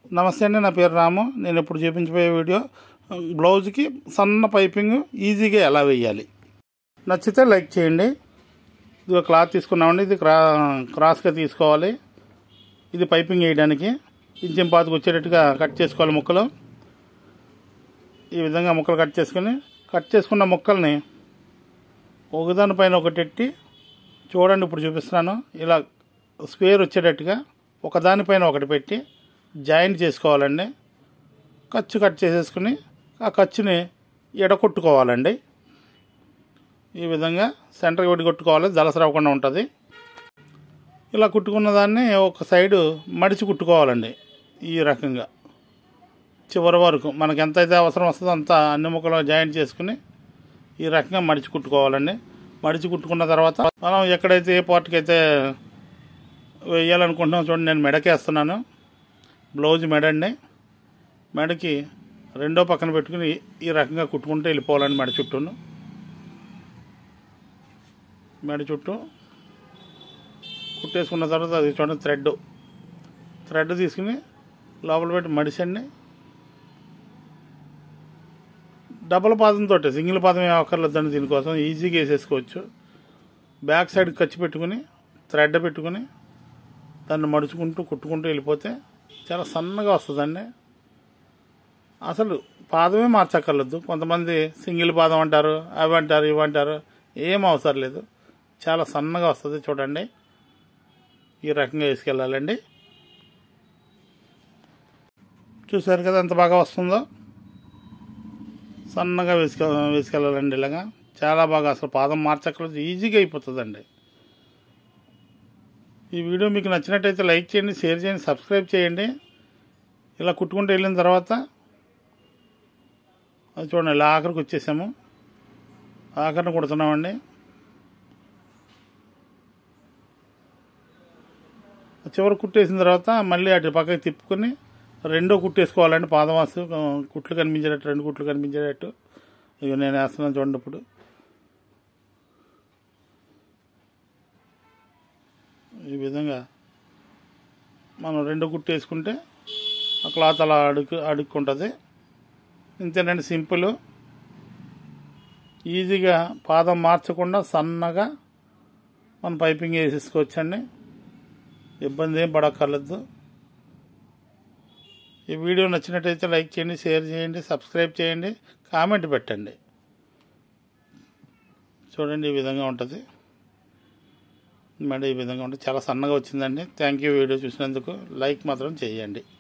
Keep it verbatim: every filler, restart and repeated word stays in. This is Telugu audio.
నమస్తే అండి, నా పేరు రాము. నేను ఇప్పుడు చూపించబోయే వీడియో బ్లౌజ్కి సన్న పైపింగ్ ఈజీగా ఎలా వేయాలి. నచ్చితే లైక్ చేయండి. ఇది క్లాత్ తీసుకున్నామండి. ఇది క్రా క్రాస్గా తీసుకోవాలి. ఇది పైపింగ్ వేయడానికి ఇంచెం పాతికి వచ్చేటట్టుగా కట్ చేసుకోవాలి ముక్కలు. ఈ విధంగా ముక్కలు కట్ చేసుకుని కట్ చేసుకున్న ముక్కల్ని ఒకదానిపైన ఒకటి ఎట్టి చూడండి. ఇప్పుడు చూపిస్తున్నాను. ఇలా స్క్వేర్ వచ్చేటట్టుగా ఒకదానిపైన ఒకటి పెట్టి జాయింట్ చేసుకోవాలండి. ఖర్చు కట్ చేసేసుకుని ఆ ఖర్చుని ఎడకొట్టుకోవాలండి. ఈ విధంగా సెంటర్కి పెట్టి కొట్టుకోవాలి, దలసరవ్వకుండా ఉంటుంది. ఇలా కుట్టుకున్న దాన్ని ఒక సైడు మడిచి కుట్టుకోవాలండి. ఈ రకంగా చివరి వరకు మనకు ఎంత అయితే అవసరం వస్తుందో అంత అన్ని ముక్కలు జాయింట్ చేసుకుని ఈ రకంగా మడిచి కుట్టుకోవాలండి. మడిచి కుట్టుకున్న తర్వాత మనం ఎక్కడైతే ఏ పార్ట్కి అయితే వేయాలనుకుంటున్నాం చూడండి. నేను మెడకేస్తున్నాను. బ్లౌజ్ మెడండి. మెడకి రెండో పక్కన పెట్టుకుని ఈ రకంగా కుట్టుకుంటూ వెళ్ళిపోవాలండి. మెడ చుట్టూను మెడ చుట్టూ కుట్టేసుకున్న తర్వాత అది చూడండి థ్రెడ్ థ్రెడ్ తీసుకుని లోపల పెట్టి మడిసండి. డబుల్ పాదంతో, సింగిల్ పాదం ఏం అక్కర్లేదండి. దీనికోసం ఈజీగా వేసేసుకోవచ్చు. బ్యాక్ సైడ్ ఖర్చు పెట్టుకుని థ్రెడ్ పెట్టుకుని దాన్ని మడుచుకుంటూ కుట్టుకుంటూ వెళ్ళిపోతే చాలా సన్నగా వస్తుందండి. అసలు పాదమే మార్చక్కర్లేదు. కొంతమంది సింగిల్ పాదం అంటారు, అవి అంటారు, ఇవి అంటారు. ఏం అవసరం లేదు. చాలా సన్నగా వస్తుంది. చూడండి ఈ రకంగా వేసుకెళ్ళాలండి. చూసారు కదా ఎంత బాగా వస్తుందో. సన్నగా వేసుకె వేసుకెళ్ళాలండి. ఇలాగా చాలా బాగా, అసలు పాదం మార్చక్కర్లేదు. ఈజీగా అయిపోతుందండి. ఈ వీడియో మీకు నచ్చినట్టయితే లైక్ చేయండి, షేర్ చేయండి, సబ్స్క్రైబ్ చేయండి. ఇలా కుట్టుకుంటూ వెళ్ళిన తర్వాత అది చూడండి, ఇలా ఆఖరికి వచ్చేసాము. ఆఖరిని కుడుతున్నామండి. చివరి కుట్టేసిన తర్వాత మళ్ళీ అటు పక్కకి తిప్పుకొని రెండో కుట్టేసుకోవాలండి. పాదవాసు కుట్లు కనిపించేటట్టు, రెండు కుట్లు కనిపించేటట్టు. ఇవి నేను వేస్తున్నాను చూడండి. ఇప్పుడు ఈ విధంగా మనం రెండు కుట్టు వేసుకుంటే ఆ క్లాత్ అలా అడుగు అడుక్కుంటుంది. ఇంతేనండి, సింపుల్. ఈజీగా పాదం మార్చకుండా సన్నగా మనం పైపింగ్ వేసేసుకోవచ్చండి. ఇబ్బంది ఏం పడక్కర్లేదు. ఈ వీడియో నచ్చినట్టయితే లైక్ చేయండి, షేర్ చేయండి, సబ్స్క్రైబ్ చేయండి, కామెంట్ పెట్టండి. చూడండి ఈ విధంగా ఉంటుంది. మేడం ఈ విధంగా ఉంటుంది. చాలా సన్నగా వచ్చిందండి. Thank you. వీడియో చూసినందుకు లైక్ మాత్రం చేయండి.